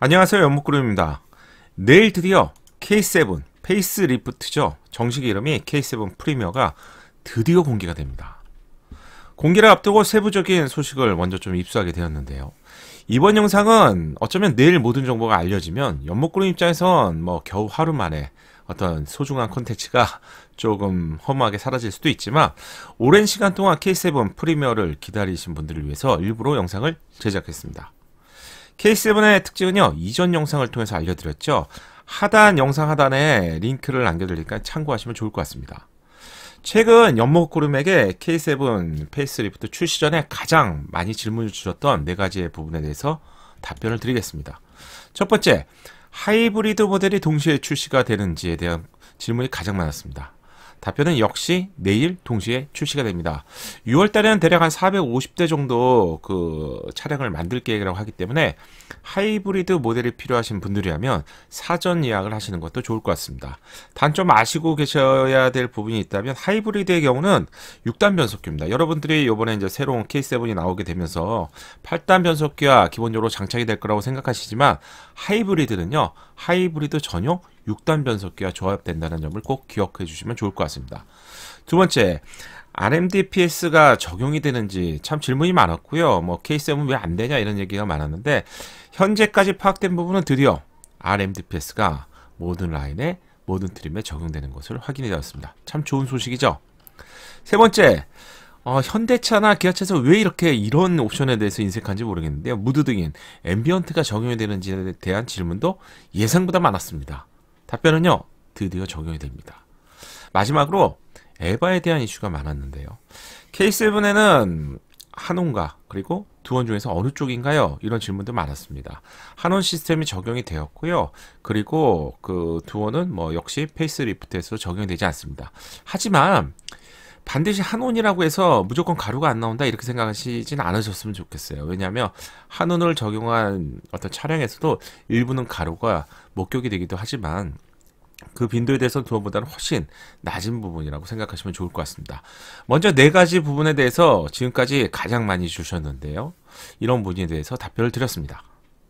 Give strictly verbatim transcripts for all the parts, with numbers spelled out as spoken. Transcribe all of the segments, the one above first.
안녕하세요, 연목그룹입니다. 내일 드디어 케이 세븐 페이스 리프트죠. 정식 이름이 케이 세븐 프리미어가 드디어 공개가 됩니다. 공개를 앞두고 세부적인 소식을 먼저 좀 입수하게 되었는데요. 이번 영상은 어쩌면 내일 모든 정보가 알려지면 연목그룹 입장에선 뭐 겨우 하루 만에 어떤 소중한 콘텐츠가 조금 허무하게 사라질 수도 있지만, 오랜 시간 동안 케이 세븐 프리미어를 기다리신 분들을 위해서 일부러 영상을 제작했습니다. 케이 세븐의 특징은요, 이전 영상을 통해서 알려드렸죠. 하단 영상 하단에 링크를 남겨드리니까 참고하시면 좋을 것 같습니다. 최근 연목그룹에게 케이 세븐 페이스리프트 출시 전에 가장 많이 질문을 주셨던 네 가지의 부분에 대해서 답변을 드리겠습니다. 첫 번째, 하이브리드 모델이 동시에 출시가 되는지에 대한 질문이 가장 많았습니다. 답변은 역시 내일 동시에 출시가 됩니다. 유월 달에는 대략 한 사백오십 대 정도 그 차량을 만들 계획이라고 하기 때문에 하이브리드 모델이 필요하신 분들이라면 사전 예약을 하시는 것도 좋을 것 같습니다. 단점 아시고 계셔야 될 부분이 있다면, 하이브리드의 경우는 육 단 변속기입니다. 여러분들이 이번에 이제 새로운 케이 세븐이 나오게 되면서 팔 단 변속기가 기본적으로 장착이 될 거라고 생각하시지만, 하이브리드는요, 하이브리드 전용 육 단 변속기와 조합된다는 점을 꼭 기억해 주시면 좋을 것 같습니다. 두 번째, 알엠디피에스가 적용이 되는지 참 질문이 많았고요. 뭐 케이 세븐 왜 안 되냐 이런 얘기가 많았는데, 현재까지 파악된 부분은 드디어 알엠디피에스가 모든 라인에 모든 트림에 적용되는 것을 확인이 되었습니다. 참 좋은 소식이죠. 세 번째, 어, 현대차나 기아차에서 왜 이렇게 이런 옵션에 대해서 인색한지 모르겠는데요. 무드 등인 앰비언트가 적용이 되는지에 대한 질문도 예상보다 많았습니다. 답변은요, 드디어 적용이 됩니다. 마지막으로 에바에 대한 이슈가 많았는데요. 케이 세븐에는 한온과 그리고 두원 중에서 어느 쪽인가요? 이런 질문도 많았습니다. 한온 시스템이 적용이 되었고요. 그리고 그 두원은 뭐 역시 페이스리프트에서 적용이 되지 않습니다. 하지만 반드시 한온이라고 해서 무조건 가루가 안 나온다 이렇게 생각하시진 않으셨으면 좋겠어요. 왜냐하면 한온을 적용한 어떤 차량에서도 일부는 가루가 목격이 되기도 하지만, 그 빈도에 대해서는 두원보다는 훨씬 낮은 부분이라고 생각하시면 좋을 것 같습니다. 먼저 네 가지 부분에 대해서 지금까지 가장 많이 주셨는데요. 이런 부분에 대해서 답변을 드렸습니다.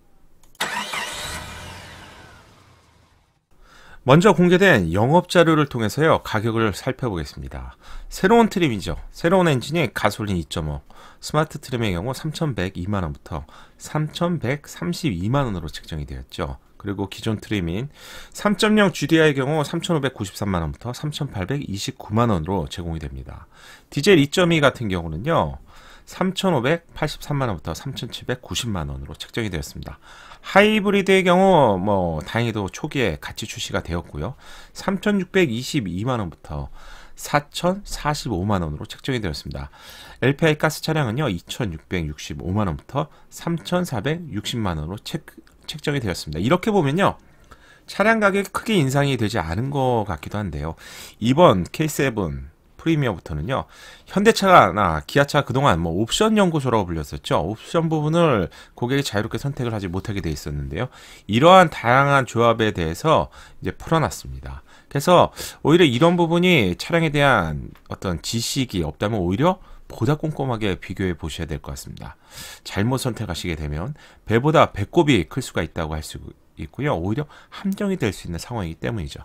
먼저 공개된 영업자료를 통해서요, 가격을 살펴보겠습니다. 새로운 트림이죠. 새로운 엔진이 가솔린 이 점 오, 스마트 트림의 경우 삼천백이만 원부터 삼천백삼십이만 원으로 책정이 되었죠. 그리고 기존 트림인 삼 점 영 지디아이의 경우 삼천오백구십삼만 원부터 삼천팔백이십구만 원으로 제공이 됩니다. 디젤 이 점 이 같은 경우는요, 삼천오백팔십삼만 원부터 삼천칠백구십만 원으로 책정이 되었습니다. 하이브리드의 경우 뭐 다행히도 초기에 같이 출시가 되었고요. 삼천육백이십이만 원부터 사천사십오만 원으로 책정이 되었습니다. 엘피아이 가스 차량은요, 이천육백육십오만 원부터 삼천사백육십만 원으로 책, 책정이 되었습니다. 이렇게 보면요, 차량 가격이 크게 인상이 되지 않은 것 같기도 한데요. 이번 케이 세븐 프리미어부터는요, 현대차나 기아차 그동안 뭐 옵션 연구소라고 불렸었죠. 옵션 부분을 고객이 자유롭게 선택을 하지 못하게 돼 있었는데요. 이러한 다양한 조합에 대해서 이제 풀어놨습니다. 그래서 오히려 이런 부분이 차량에 대한 어떤 지식이 없다면 오히려 보다 꼼꼼하게 비교해 보셔야 될 것 같습니다. 잘못 선택하시게 되면 배보다 배꼽이 클 수가 있다고 할 수 있고요. 오히려 함정이 될 수 있는 상황이기 때문이죠.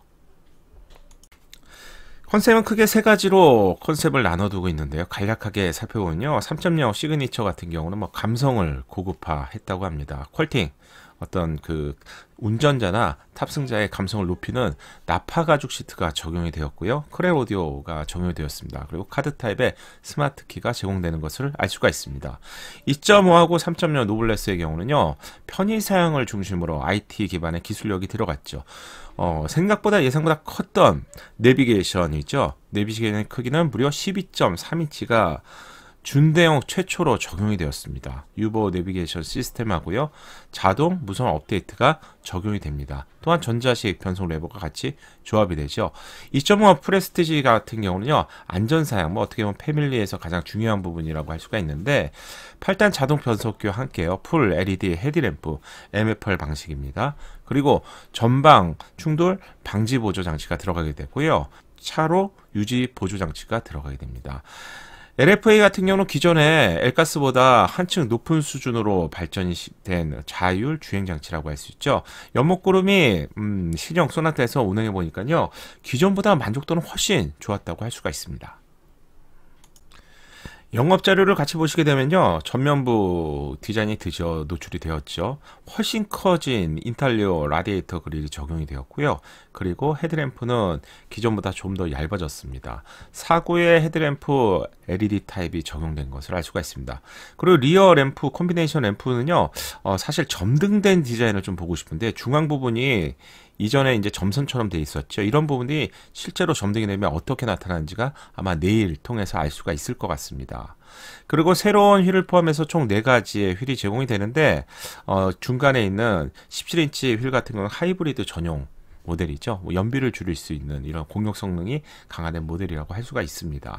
컨셉은 크게 세 가지로 컨셉을 나눠두고 있는데요. 간략하게 살펴보면요, 삼 점 영 시그니처 같은 경우는 뭐 감성을 고급화했다고 합니다. 퀄팅, 어떤 그 운전자나 탑승자의 감성을 높이는 나파 가죽 시트가 적용이 되었고요. 크렐 오디오가 적용이 되었습니다. 그리고 카드 타입의 스마트 키가 제공되는 것을 알 수가 있습니다. 이 점 오하고 삼 점 영 노블레스의 경우는요, 편의 사양을 중심으로 아이티 기반의 기술력이 들어갔죠. 어, 생각보다 예상보다 컸던 내비게이션이죠. 내비게이션의 크기는 무려 십이 점 삼 인치가 준대형 최초로 적용이 되었습니다. 유보 내비게이션 시스템하고요, 자동 무선 업데이트가 적용이 됩니다. 또한 전자식 변속 레버가 같이 조합이 되죠. 이 점 오 프레스티지 같은 경우는요, 안전사양, 뭐 어떻게 보면 패밀리에서 가장 중요한 부분이라고 할 수가 있는데, 팔 단 자동 변속기와 함께요, 풀 엘이디 헤드램프 엠에프알 방식입니다. 그리고 전방 충돌 방지 보조 장치가 들어가게 되고요, 차로 유지 보조 장치가 들어가게 됩니다. 엘에프에이 같은 경우는 기존에 엘가스보다 한층 높은 수준으로 발전이 된 자율 주행 장치라고 할 수 있죠. 연목구름이 음, 신형 소나타에서 운행해 보니까요, 기존보다 만족도는 훨씬 좋았다고 할 수가 있습니다. 영업 자료를 같이 보시게 되면요, 전면부 디자인이 드디어 노출이 되었죠. 훨씬 커진 인탈리오 라디에이터 그릴이 적용이 되었고요. 그리고 헤드램프는 기존보다 좀 더 얇아졌습니다. 사구의 헤드램프 엘이디 타입이 적용된 것을 알 수가 있습니다. 그리고 리어 램프 콤비네이션 램프는요, 어, 사실 점등된 디자인을 좀 보고 싶은데 중앙 부분이 이전에 이제 점선처럼 돼 있었죠. 이런 부분이 실제로 점등이 되면 어떻게 나타나는지가 아마 내일 통해서 알 수가 있을 것 같습니다. 그리고 새로운 휠을 포함해서 총 네 가지의 휠이 제공이 되는데, 어, 중간에 있는 십칠 인치 휠 같은 경우는 하이브리드 전용 모델이죠. 뭐 연비를 줄일 수 있는 이런 공력 성능이 강화된 모델이라고 할 수가 있습니다.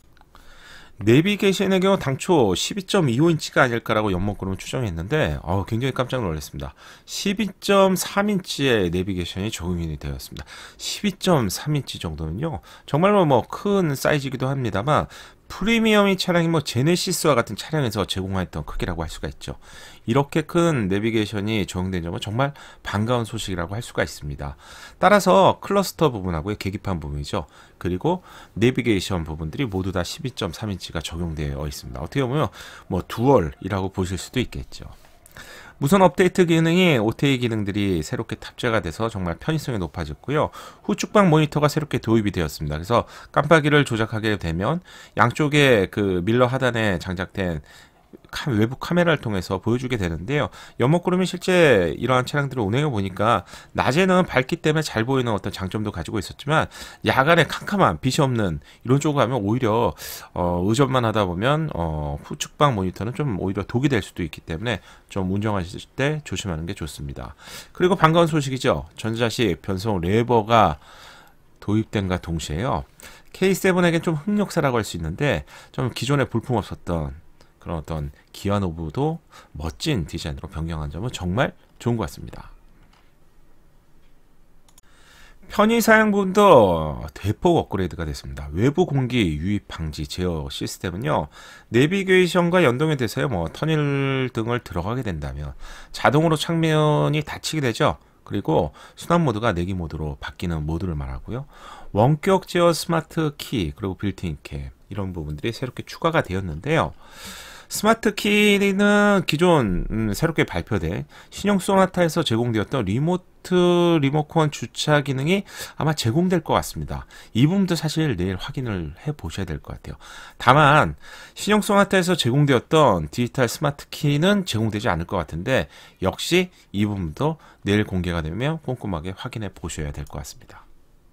내비게이션의 경우 당초 십이 점 이오 인치가 아닐까라고 연목구름을 추정했는데, 어, 굉장히 깜짝 놀랐습니다. 십이 점 삼 인치의 내비게이션이 적용이 되었습니다. 십이 점 삼 인치 정도는요, 정말로 뭐 큰 사이즈이기도 합니다만 프리미엄이 차량이 뭐 제네시스와 같은 차량에서 제공했던 크기라고 할 수가 있죠. 이렇게 큰 내비게이션이 적용된 점은 정말 반가운 소식이라고 할 수가 있습니다. 따라서 클러스터 부분하고의 계기판 부분이죠. 그리고 내비게이션 부분들이 모두 다 십이 점 삼 인치가 적용되어 있습니다. 어떻게 보면 뭐 듀얼이라고 보실 수도 있겠죠. 무선 업데이트 기능이 오티에이 기능들이 새롭게 탑재가 돼서 정말 편의성이 높아졌고요. 후측방 모니터가 새롭게 도입이 되었습니다. 그래서 깜빡이를 조작하게 되면 양쪽에 그 밀러 하단에 장착된 외부 카메라를 통해서 보여주게 되는데요. 연목구름이 실제 이러한 차량들을 운행해 보니까 낮에는 밝기 때문에 잘 보이는 어떤 장점도 가지고 있었지만 야간에 캄캄한 빛이 없는 이런 쪽으로 가면 오히려 어, 의존만 하다 보면 어, 후측방 모니터는 좀 오히려 독이 될 수도 있기 때문에 좀 운전하실 때 조심하는 게 좋습니다. 그리고 반가운 소식이죠. 전자식 변속 레버가 도입된과 동시에요, 케이 세븐에겐 좀 흑역사라고 할 수 있는데, 좀 기존에 볼품 없었던 그런 어떤 기아 노브도 멋진 디자인으로 변경한 점은 정말 좋은 것 같습니다. 편의 사양 부분도 대폭 업그레이드가 됐습니다. 외부 공기 유입 방지 제어 시스템은요, 내비게이션과 연동이 돼서요, 뭐 터널 등을 들어가게 된다면 자동으로 창문이 닫히게 되죠. 그리고 순환 모드가 내기 모드로 바뀌는 모드를 말하고요. 원격 제어 스마트 키, 그리고 빌트인 캠, 이런 부분들이 새롭게 추가가 되었는데요. 스마트 키는 기존 음, 새롭게 발표된 신형 소나타에서 제공되었던 리모트 리모컨 주차 기능이 아마 제공될 것 같습니다. 이 부분도 사실 내일 확인을 해 보셔야 될 것 같아요. 다만 신형 소나타에서 제공되었던 디지털 스마트 키는 제공되지 않을 것 같은데, 역시 이 부분도 내일 공개가 되면 꼼꼼하게 확인해 보셔야 될 것 같습니다.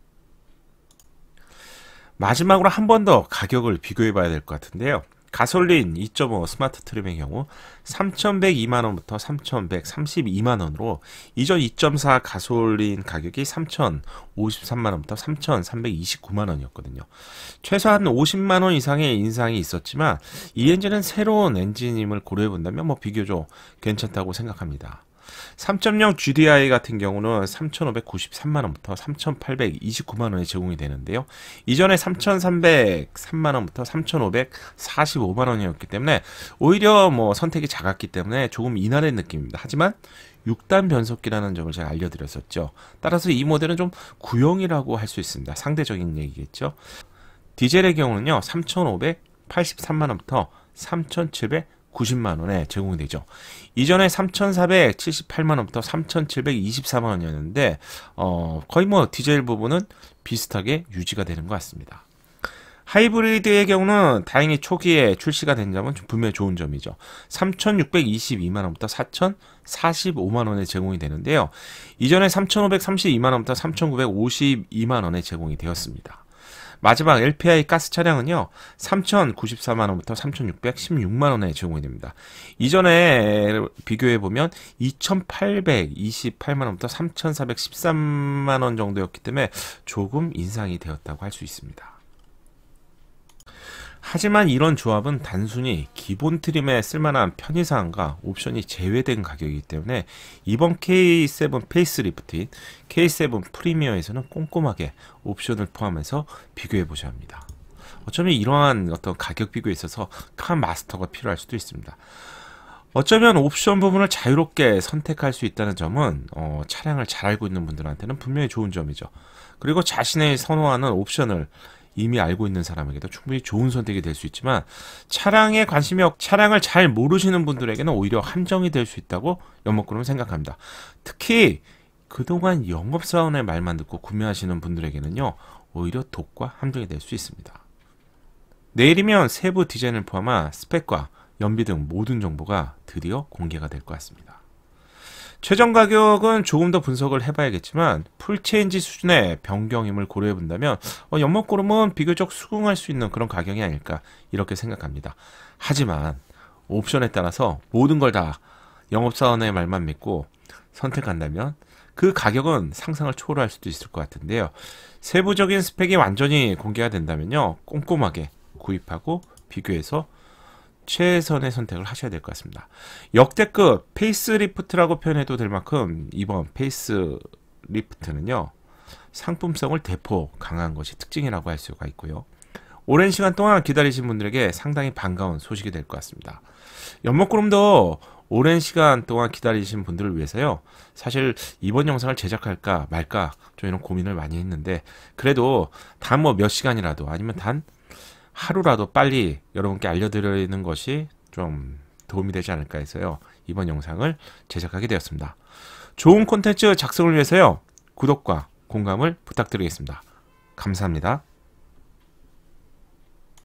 마지막으로 한 번 더 가격을 비교해 봐야 될 것 같은데요. 가솔린 이 점 오 스마트 트림의 경우 삼천백이만 원부터 삼천백삼십이만 원으로 이전 이 점 사 가솔린 가격이 삼천오십삼만 원부터 삼천삼백이십구만 원이었거든요. 최소한 오십만 원 이상의 인상이 있었지만 이 엔진은 새로운 엔진임을 고려해 본다면 뭐 비교적 괜찮다고 생각합니다. 삼 점 영 지디아이 같은 경우는 삼천오백구십삼만 원부터 삼천팔백이십구만 원에 제공이 되는데요. 이전에 삼천삼백삼만 원부터 삼천오백사십오만 원이었기 때문에 오히려 뭐 선택이 작았기 때문에 조금 인하된 느낌입니다. 하지만 육 단 변속기라는 점을 제가 알려드렸었죠. 따라서 이 모델은 좀 구형이라고 할 수 있습니다. 상대적인 얘기겠죠. 디젤의 경우는요, 삼천오백팔십삼만 원부터 삼천칠백구십만 원에 제공이 되죠. 이전에 삼천사백칠십팔만 원부터 삼천칠백이십사만 원이었는데 어, 거의 뭐 디젤 부분은 비슷하게 유지가 되는 것 같습니다. 하이브리드의 경우는 다행히 초기에 출시가 된 점은 분명히 좋은 점이죠. 삼천육백이십이만 원부터 사천사십오만 원에 제공이 되는데요. 이전에 삼천오백삼십이만 원부터 삼천구백오십이만 원에 제공이 되었습니다. 마지막 엘피아이 가스 차량은요, 삼천구십사만 원부터 삼천육백십육만 원에 제공이 됩니다. 이전에 비교해보면 이천팔백이십팔만 원부터 삼천사백십삼만 원 정도였기 때문에 조금 인상이 되었다고 할 수 있습니다. 하지만 이런 조합은 단순히 기본 트림에 쓸만한 편의사항과 옵션이 제외된 가격이기 때문에 이번 케이 세븐 페이스리프트인 케이 세븐 프리미어에서는 꼼꼼하게 옵션을 포함해서 비교해 보셔야 합니다. 어쩌면 이러한 어떤 가격 비교에 있어서 칸 마스터가 필요할 수도 있습니다. 어쩌면 옵션 부분을 자유롭게 선택할 수 있다는 점은 어, 차량을 잘 알고 있는 분들한테는 분명히 좋은 점이죠. 그리고 자신의 선호하는 옵션을 이미 알고 있는 사람에게도 충분히 좋은 선택이 될 수 있지만, 차량에 관심이 없, 차량을 잘 모르시는 분들에게는 오히려 함정이 될 수 있다고 연목그룹은 생각합니다. 특히 그동안 영업사원의 말만 듣고 구매하시는 분들에게는요, 오히려 독과 함정이 될 수 있습니다. 내일이면 세부 디자인을 포함한 스펙과 연비 등 모든 정보가 드디어 공개가 될 것 같습니다. 최종 가격은 조금 더 분석을 해봐야겠지만 풀체인지 수준의 변경임을 고려해본다면 어, 연목그룹은 비교적 수긍할 수 있는 그런 가격이 아닐까 이렇게 생각합니다. 하지만 옵션에 따라서 모든 걸 다 영업사원의 말만 믿고 선택한다면 그 가격은 상상을 초월할 수도 있을 것 같은데요. 세부적인 스펙이 완전히 공개가 된다면요, 꼼꼼하게 구입하고 비교해서 최선의 선택을 하셔야 될 것 같습니다. 역대급 페이스리프트라고 표현해도 될 만큼 이번 페이스리프트는요, 상품성을 대폭 강화한 것이 특징이라고 할 수가 있고요. 오랜 시간 동안 기다리신 분들에게 상당히 반가운 소식이 될 것 같습니다. 연목그룹도 오랜 시간 동안 기다리신 분들을 위해서요, 사실 이번 영상을 제작할까 말까 좀 이런 고민을 많이 했는데, 그래도 단 뭐 몇 시간이라도 아니면 단 하루라도 빨리 여러분께 알려드리는 것이 좀 도움이 되지 않을까 해서요, 이번 영상을 제작하게 되었습니다. 좋은 콘텐츠 작성을 위해서요, 구독과 공감을 부탁드리겠습니다. 감사합니다.